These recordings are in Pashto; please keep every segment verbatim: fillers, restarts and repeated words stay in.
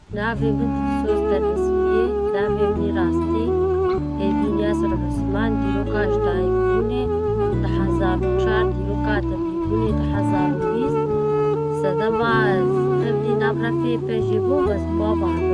ناوی من دلسۆز دەربەسپیە ناوی منی ڕاستی هێبین یاسر عوسمان دیرۆکاش دایکبوونێ لە حەزار و چوار دیرۆکا دەبیبوونێ لە حەزار و بیست سەدەما تەبلی نابڕەفێ پێژێ بۆ بەس بۆ باڵۆ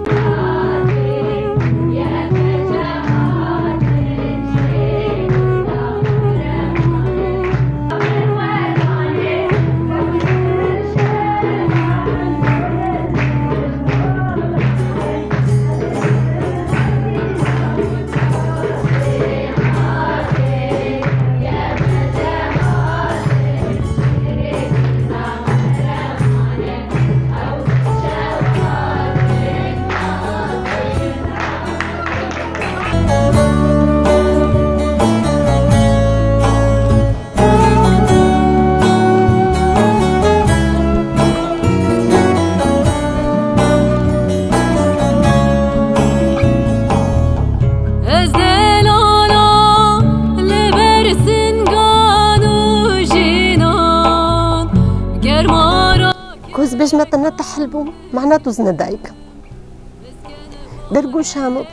كوز باش ما تنتحلبو معناته زندايك درقو شامب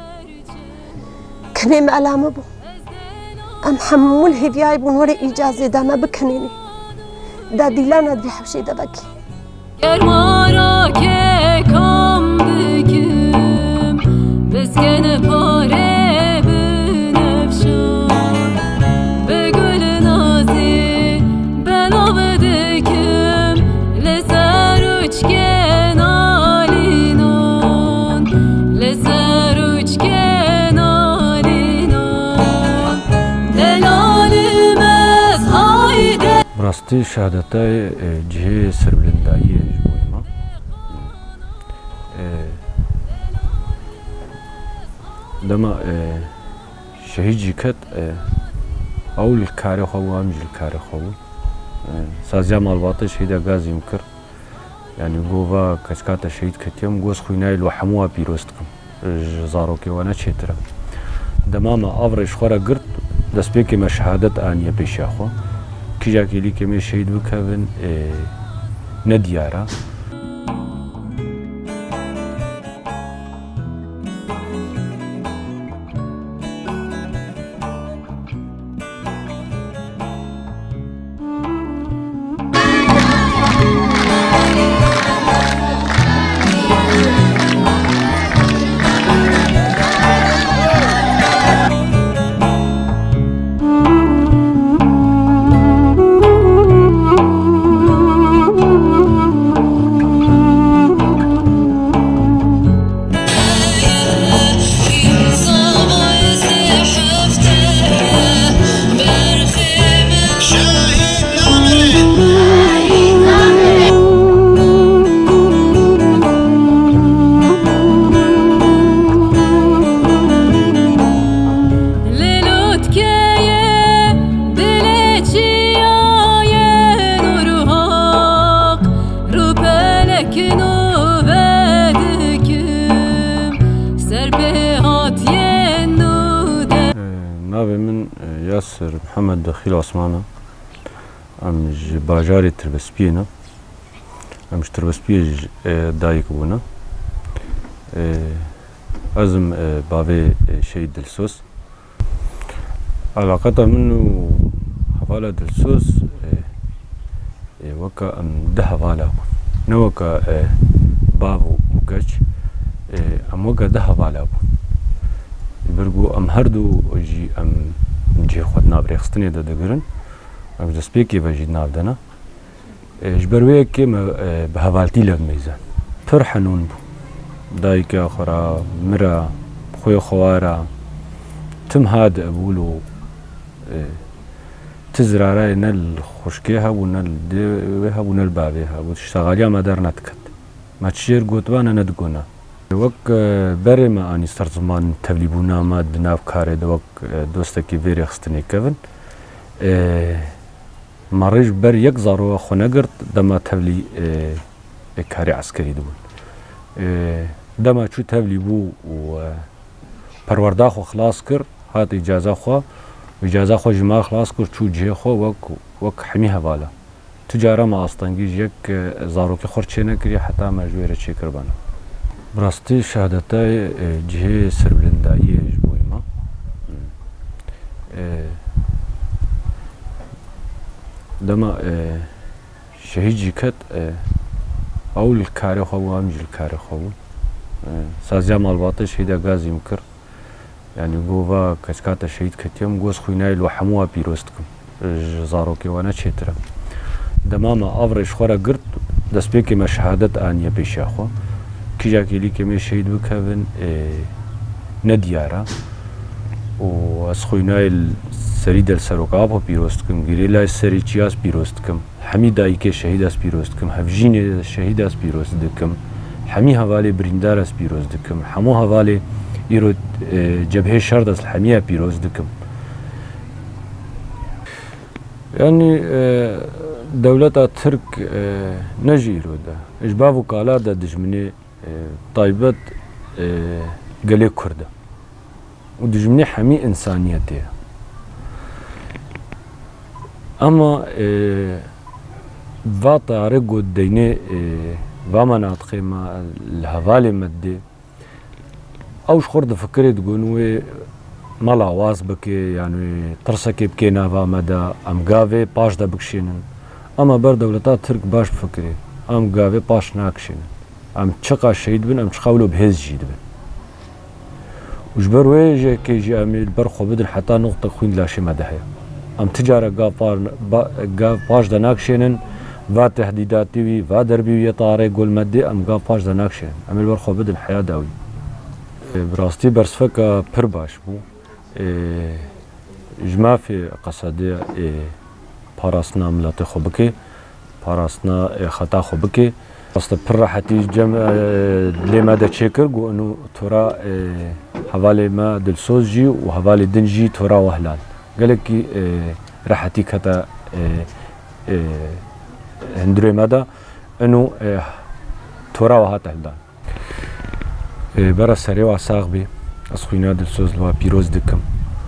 كنيم علامبو ام حمول هدياي بون وري اجازه داما بكنيني دا ديلانا دي حبشي دبكي راستي شهادتي جهه سربلندایی جبویما دما شهید جکت اول کاری خو و امجل کاری خو سازیا مالبات شهید غازی مکر يعني جوفا كشكات شهید کتیم گوز خوینای لو حموا بیروستم زاروکی وانا چترا دما ما افرش خورا گرت دسپیکی ما شهادت آنیه پیش اخو كيجا كيلي كمي شهيد بكابن نديارة ناوي من ياسر محمد دخيل عثمانة ام باجاري تربسبينا ام تربسبي دايك بونا ازم بافي شهيد دلسوس علاقتها منه حفالة دلسوس وكا ام ده حفالة نوكا بابو مكاش ام وكا ده حفالة برگو ام هر دو جی ام جی خود نابرخستنی داده گرن ام دسپیکی و جی ناب دنا جبروی که به حوالتی لگ میزن پر حنون بو دایی که آخرا مرا خوی خوارا تم هاد ابولو تزراره نل خشکیه ها و نل دیوه ها و نل بابه ها و تشتغالیا مدار ندکت ما تشیر گوتوانا ندگونا وك بري ما اني صار زمان تبليبونا ما دناف كاري دوك دوستكي فيري خستني كفن مريج بر يك زارو خنقرت دما تبلي كاري عسكري دون دما شو تبليبو و پرورداخو خلاص كر هات اجازه خو اجازه خو جما خلاص كر شو جي خو وك وك حميها بالا تجاره ما اصلا يك زارو كي خرچينه كري حتى ما جويره شي كربانه براستی شهادتای جهه سربلندایی جبوی ما دما شهید جیکت اول کاری خواب و همجل کاری خواب سازیا مالباطه شهید اگازیم کر يعني جوفا كشكات شهيد كتيم جوز خويناي لو حموها بيروستكم زاروكي وانا تشترا دماما افريج خورا قرت دسبيكي ما شهادة انيا بيشاخو كي جاكي لي كمي شهيد بكافن اه نديارا و از خويناي السريد السروقاب بيروستكم غيريلا السريتشياس بيروستكم حميد ايكي شهيد اس بيروستكم هفجيني شهيد اس بيروستكم حمي هوالي بريندار اس بيروستكم حمو هوالي يرو جبهة شردس الحمية بيروز دكم يعني دولة ترك نجي يرودا إجباب وكالة دا دجمني طيبت قلي كردة ودجمني حمي إنسانيتي أما فاطا رقو الديني فامناطقي ما الهفالي مدي اوش خورد فكري تقولوا مالا واز بكي يعني ترسكي بكينا فامدا ام غافي باش دا بكشينن اما بر دولتا ترك باش بفكري ام غافي باش ناكشينن ام تشقا شهيد بن ام تشقاولو بهز جيد بن وجبر ويجي كي جي امي البرخو بدن حتى نقطة خوين لاشي مدحيا ام تجارة غافار غاف باش دا ناكشينن فا تهديداتي وي فا دربي يطاري قول مدي ام غاف باش دا ناكشينن ام البرخو بدن حياة داوي براستی برسفکا پر باش بو جمع في قصدي پاراسنا ملت خوبکی پاراسنا خطا خوبکی راست پر راحتی جمع لما دا چکر گو انو تورا حوالی ما دلسوز جی و حوالی دن جی تورا وهلال قالك کی راحتی کتا هندري مادا انو تورا وهات هلدان برا سري وعساق بي أسخوينا دلسوز لوا بيروز دكم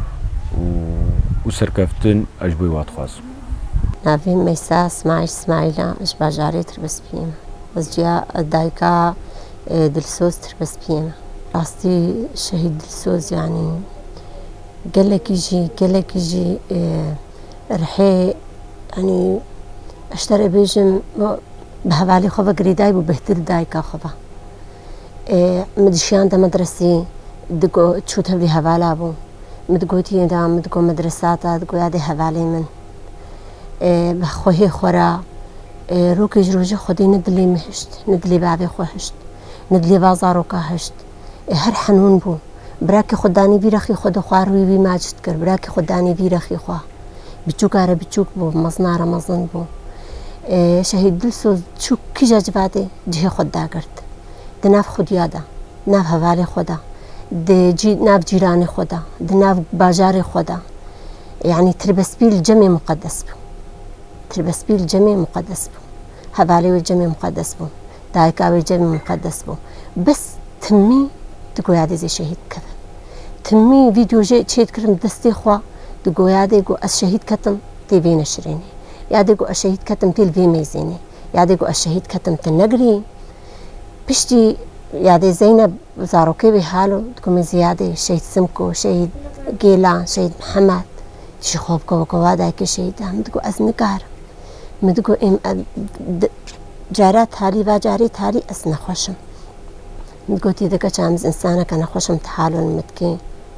و سركفتن أجبوي واتخواز نافي ميسا اسماعيل اسماعيلا اش باجاري تربس بينا بس جيا دايكا دلسوز تربس بينا راستي شهيد دلسوز يعني قالك يجي قالك يجي رحي يعني اشتري بيجم بهوالي خوفا قريداي وبهتر دايكا خوفا مدشيان دا مدرسي دقو تشوت هبلي هوالا بو مدقوتي دا مدقو مدرساتا دقو يادي هوالي من بخوهي خورا روكي جروجي خودي ندلي مهشت ندلي بابي خوهشت ندلي بازارو كاهشت هر حنون بو براكي خداني بيرخي خود خواروي بي ماجد كر براكي خداني بيرخي خواه بچوك آره بچوك بو مزنارا مزن بو شهيد دلسوز چوك كي جاجباتي جه خدا کرد دناف خودیادا ناف حوالی خدا دجی ناف جیران خدا دناف باجار خدا يعني تربسبيل جميع مقدس بو تربسبيل جميع مقدس بو حوالی والجميع مقدس بو دايكا والجميع مقدس بو بس تمي تقول هذا زي شهيد كذا تمي فيديو جاي تشيت كرم دستي خوا تقول هذا يقول الشهيد كتم تي نشريني يا يقول الشهيد كتم تي الفي ميزيني يا يقول الشهيد كتم تنقري بشتي يادي زينب زاروكي بحاله تكون زيادة شهيد سمكو شهيد جيلان شهيد محمد شي خوبكو وكوادا كي شهيد مدقو أزنكار مدقو إم جارات هاري باجاري هاري أسنا خوشم مدقو تيدكا شامز إنسانا كان خوشم تحالو المدكي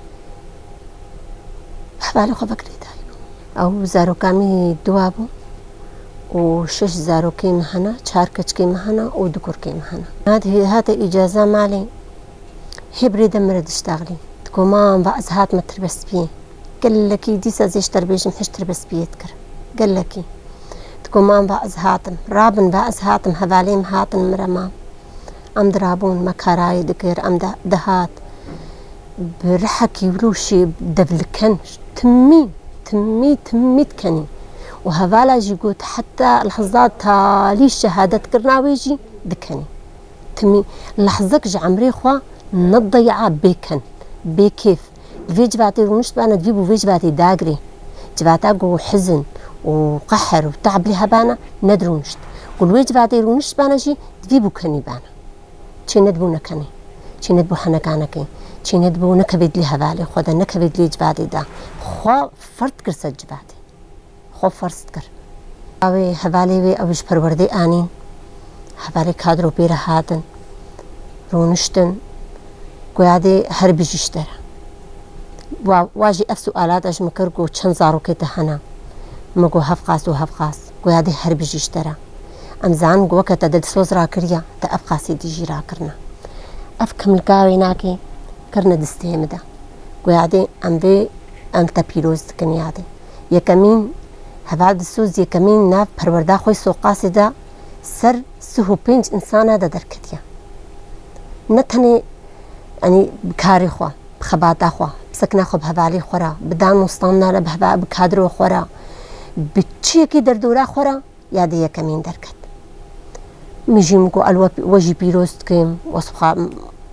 حبالي خو بكري دايبو أو زاروكامي دوابو وشش زاروكي مهنا شاركتشكي مهنا ودكوركي مهنا هذه هذا إجازة مالي هبري دمرد اشتغلي تكو ما بعز هات ما تربس بيه قال لك ديسا زيش تربيش محش تربس بيه تكر قال لك تكو ما بعز هاتم رابن بعز هاتم هباليم هاتم مرما أم درابون مكاراي دكير أم دهات برحكي وروشي دبلكن تمي تمي تمي تكني وهذا جيقوت حتى لحظات تالي الشهادة كرناويجي دكني تمي لحظك جعمري خوا نضيعة بيكن بكيف في جباتي ونشت بانا تجيبوا في جباتي داقري جباتي بقوا حزن وقحر وتعب لي هبانا ندرو نشت قول وي جباتي ونشت بانا جي تجيبوا كني بانا چی ندبو نکنی چی ندبو حنکانکی چی ندبو نکبید لی هوالی خود نکبید لی جبادی دا خو فرد کرد جبادی خو فرد کرد اوی هوالی وی اوش پرورده آنین هوالی کادرو بیره هاتن رونشتن گویادی هر بیشتره واجی اف سؤالات اش مکر گو چند زارو که تهنا مگو هف قاس و هف قاس گویادی هر بیشتره ام زان گو که تدل سوز را کریا تا اف قاسی دیجی را کرنا اف کمل کاوی ناکی کرنا دسته مده گویادی ام بی ام تا پیروز کنیادی یکمین هوا دسوز یکمین ناف پرورده خوی سوقاسی دا سر سهو پنج انسانه دا درکتیا نتنی يعني بكاري خوا بخباتا خوا بسكنا خو بهبالي خورا بدان مستاننا بهبا بكادرو خورا بتشيكي دردورا خورا يادي كمين دركت مجيمكو الوا وجي بيروست كيم وصفا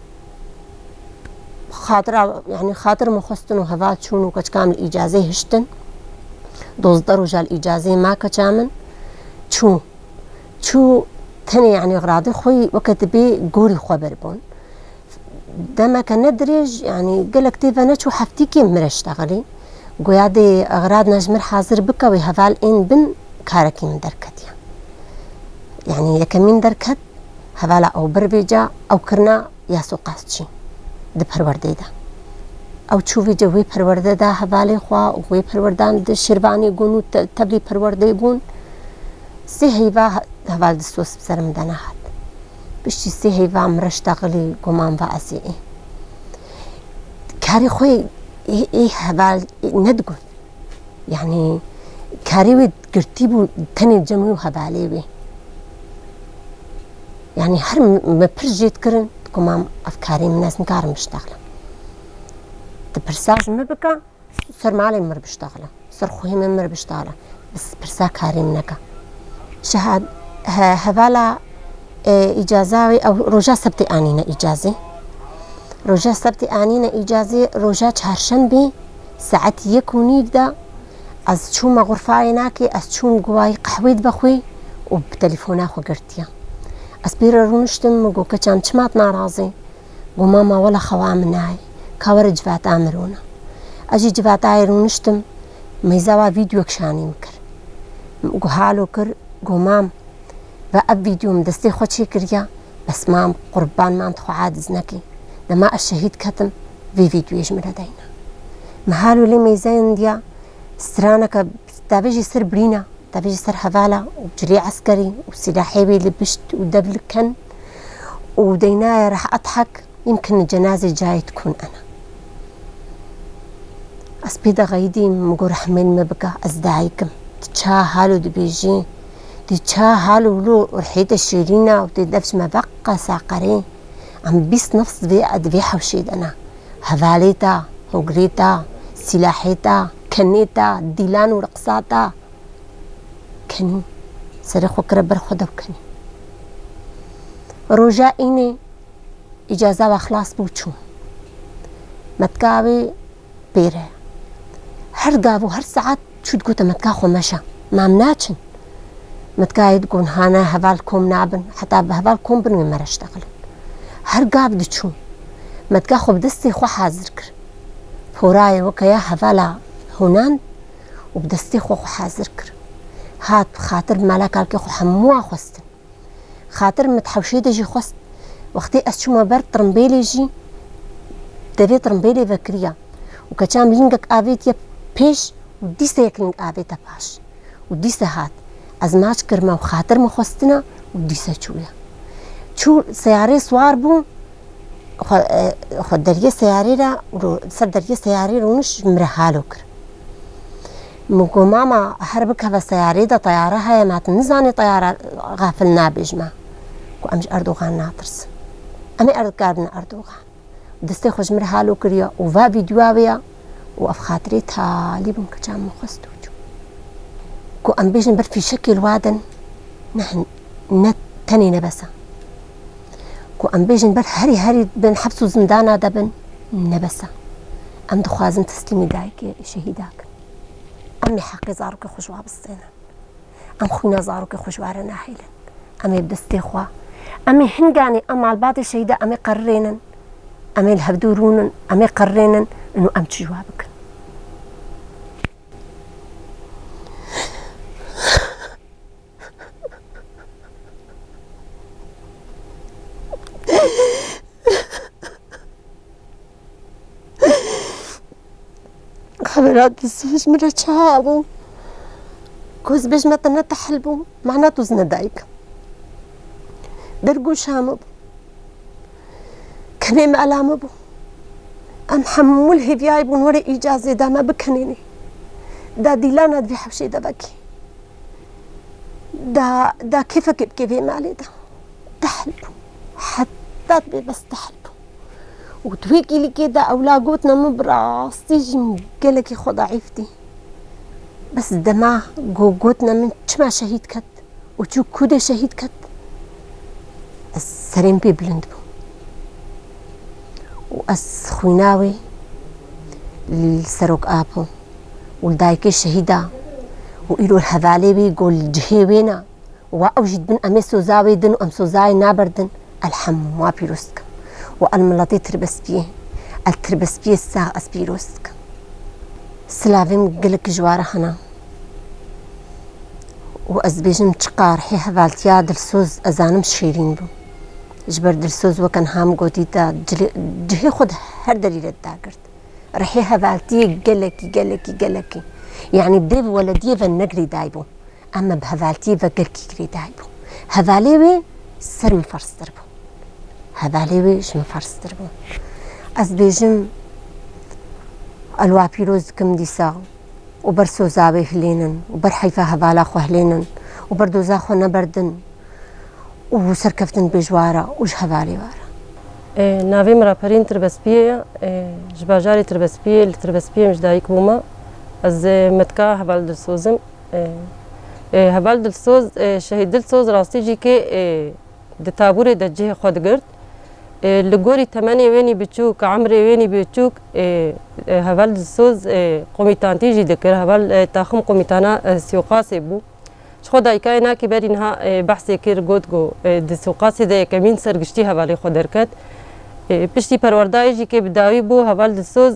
خاطر يعني خاطر مخستن وهبا تشونو كاش كامل اجازه هشتن دوزدرو جال اجازه ما كامن شو شو تاني يعني غراضي خوي وقت بي قوري خبر بون دما كان ندرج يعني قالك تيفا نشو حفتيكي مرشتغلي قويادي أغراض نجمر حاضر بك ويهفال إن بن كاركي من دركت يعني يكمين دركت هفالا أو بربيجا أو كرنا ياسو قاسشي ده پرورده ده أو تشوفي جوي پرورده ده هفالي خوا وي پروردان ده شرباني قونو تبلي پرورده قون سي هيفا هفال دستوس بسرم دانهات بشتي سي هيفا مرشتغلي قمان بأسي إيه كاري خوي إيه إيه هبال ندقل يعني كاري ويد قرتيبو تاني جمعو هبالي بي يعني هر مبرجيت كرن قمان أفكاري من ناس نكار مشتغلة تبرساج مبكا سر مالي مر بشتغلة سر خوي من مر بشتغلة بس برسا كاري منكا شهاد هبالا إجازة أو رجاء سبت آنينا إجازة رجاء سبت آنينا إجازة رجاء چهارشنبه ساعت یک و نیف دا از چوم غرفه ناکی از چوم گوای قهوید بخوی و بتلفونه خو گرتیا از بیر رونشتم مگو کچان چمات ناراضی گو ماما ولا خواه منای کاور جوات آمرونا اجی جوات آی رونشتم میزاوا ویدیو کشانی مکر گو حالو کر گو مام و اب ویدیو مدستی خود چی کریا بس مام قربان مام تخو عادز نکی لما الشهيد كتم في فيديو يجمر دينا محالو لي ميزان ديا سترانك تابيجي سر برينا تابيجي سر هفالا وجري عسكري وسلاحي بي لبشت ودبلكن وديناي راح اضحك يمكن الجنازة جاي تكون انا اسبيدا غيدي مقول رحمين مبقى ازدعيكم تشا هالو دبيجي تشا هالو لو رحيت الشيرينا وتدفش ما بقى ساقرين عم بيس نفس ذي أدبي حوشيد أنا هفاليتا هوغريتا سلاحيتا كنيتا ديلان ورقصاتا كني سرخ وكربر خدا وكني رجائيني إجازة وخلاص بوچو متكاوي بيره هر قابو هر ساعات شو تقوتا متكاخو مشا ما مناتشن متكاي تقول هانا هفالكم نابن حتى بهفالكم بن من مرشتغل هر قاب دچو متكا خو بدستي خو حاضر كر فوراي وكيا هفالا هونان وبدستي خو حاضر كر هات خاطر مالك كي خو حموا خوستن خاطر متحوشي دجي خوست وقتي اسشو ما بر ترمبيلي جي دبي ترمبيلي فكريا وكتام لينجك افيت يا بيش وديسا يكلينج افيت باش وديسا هات ازماش كرما وخاطر مخوستنا وديسا شويا شو سياري سوار بو خو دريه سياري را سر دريه سياري رونش مرحالو كر مقو ماما هربك هذا سياري دا طيارة هاي ما تنزاني طيارة غافلنا بيجما كو امش اردوغان ناطرس امي اردقارنا اردوغان دستي خوش مرحالو كريا وفا فيديوابيا واف خاطري تالي بم كجام مخستوجو كو ام بيجن بر في شكل وادن نحن نت تاني نبسا كو ام بيجن بر هري هري بن حبسو زندانا دبن نبسا ام دخوازن تسليمي دايك شهيداك امي حقي زاروك خوشوا بالصينا ام خوينا زاروك خوشوا رنا حيلن امي بدستي خوا أمي هنجاني أما البعض الشهيدة أمي قررنا أمي الهبدورون أمي قررنا إنه أم تجوابك خبرات الزوج مرة شعبو كوز بيج متى نتحلبو معناته زندايك درقو شامبو كنيم ألامبو أم حمول هبيايبون وري إجازة دا ما بكنيني دا ديلانا دبي حبشي دا بكي دا دا كيفك بكي بي مالي دا تحلبو حتى تبي بس تحلبو وتويكي لي كده أولاقوتنا مبراستي جمقلكي خو ضعيفتي بس دماغ قوقوتنا من تشما شهيد كت وتشو كودة شهيد كت السرين بي بلند بو وأس خويناوي السروك آبو والدايكي الشهيدة وإلو الهذالي بيقول جهيوينا وأوجد بن أمي سوزاوي دن وأم سوزاي نابردن الحمو ما بيروسك والملاطي تربس بيه التربس بيه الساعة أسبيروسك سلافيم قلك جوارة هنا وأزبيجم تشقار حي هفالتيا دلسوز أزانم شيرين بو جبر دلسوز وكان هام قوتي دا جهي خود هر دليل الداقرت رحي هفالتي قلكي قلكي قلكي يعني ديف ولا ديف النقري دايبو أما بهفالتي فقلكي قري دايبو هفاليوي سر مفرستر بو هذاليوي شم فرستر بو از بيجم الوابيروز كم ديسا وبرسو زاوي هلينن وبر حيفا هذالا خو هلينن وبردوزا خو نبردن وسركفتن بجوارا وش هذالي وارا إيه نافي مرابرين تربسبيه إيه جباجاري تربسبيه التربسبيه مش دايك بوما از متكا هبال دلسوزم إيه إيه هبال دلسوز إيه شهيد دلسوز راستي جي كي إيه دتابوري دجيه خود قرد لغوري ثمانية ويني بتشوك عمري ويني بتشوك هفال دسوز قوميتانتي جي ذكر هفال تاخم قوميتانا سيوقاسي بو شخو دايكاي ناكي برينها بحثي كير قوتغو دسوقاسي دا كمين سرقشتي هفالي خو دركت بشتي پرورداي جي كي بداوي بو هفال دسوز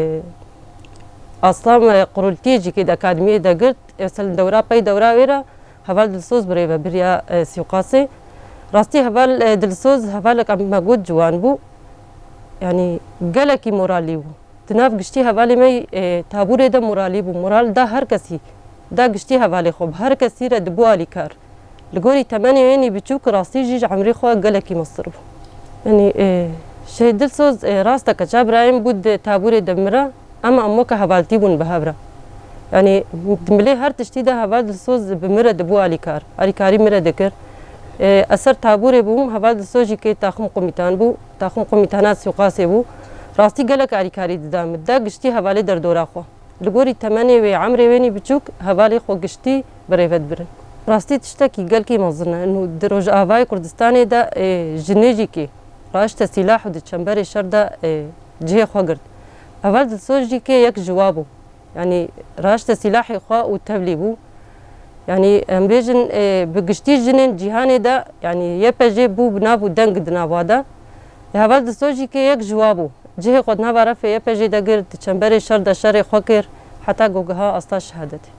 اصلا قرولتي جي كي دا اكاديمية دا قرد يوصل دورا باي دورا ويرا هفال دسوز بريبا بريا سيوقاسي راستي هفال دلسوز هفالك عم موجود جوان بو يعني قلكي مورالي بو تناف قشتي هفالي مي اه تابوري دا مورالي بو مورال دا هر كسي دا قشتي هفالي خوب هر كسي رد بو الي كار لقولي تمانية ويني بتشوك راستي جيج عمري خوا قلكي مصر بو يعني اه شهيد دلسوز اه راستا كجاب رايم بود تابوري دمرا اما اموكا هفالتي بون بهابرا يعني دملي هر تشتي دا هفال دلسوز بمرا دبو الي كار الي كاري مرا دكر أثر تابوري بوم هفال دسوجي كي تاخم قوميتان بو تاخم قوميتانات سيوقاسي بو راستي قلك علي كاري دام دا قشتي هفالي در دورا خو لقوري تمانية وي عمري ويني بتشوك هفالي خو قشتي بريفت برن راستي تشتكي قلكي مظنة انه دروج آفاي كردستاني دا جنيجي كي راشت سلاح ود تشمبري شر دا جهي خو قرد هفال دسوجي كي يك جوابو يعني راشت سلاحي خو وتبلي بو يعني امبيجن بقشتي جنين جهاني دا يعني يبجي بو بنابو دنگ دنابادا هفال دسوجي كي يك جوابو جهي قد نابا رفي يبجي دا قرد تشمبري شر دا شر خوكر حتى قوقها أستا شهادتي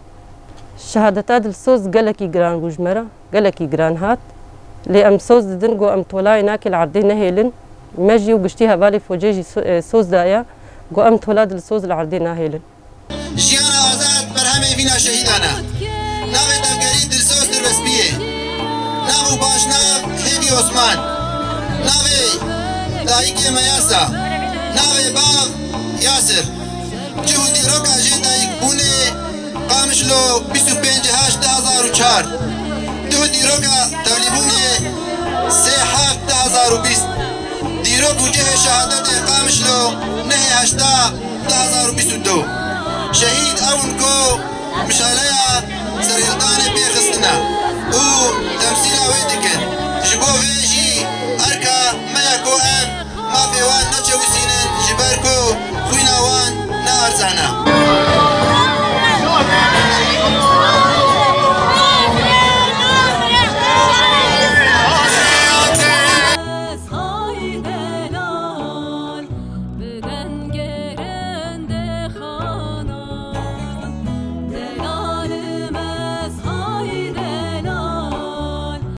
شهادتا دلسوز قلكي جران بوجمرة قلكي جران هات لي ام سوز دنقو ام تولاي ناكي العردي نهيلن ماجي وقشتي هفالي فوجيجي سوز دايا قو ام تولا دلسوز العردي نهيلن جيانا آزاد برهمي فينا شهيدانا ناوي دفگري دلسوز دربسبيه ناو باشناف هيبي عثمان ناوي دايكي مياسا ناوي باغ ياسر جهودي روكا جيدايك بوني قامشلو بیست و پنج هشت دو هزار و چهار جهودي روكا توليبوني سه هفت دو هزار و بیست دیروک وجه شهادت قامشلو نه هشتا دو هزار و بیست و دو شهيد اونكو مشاليا سريلدان بيخستنا و تمثيل ويدكن جبو فيجي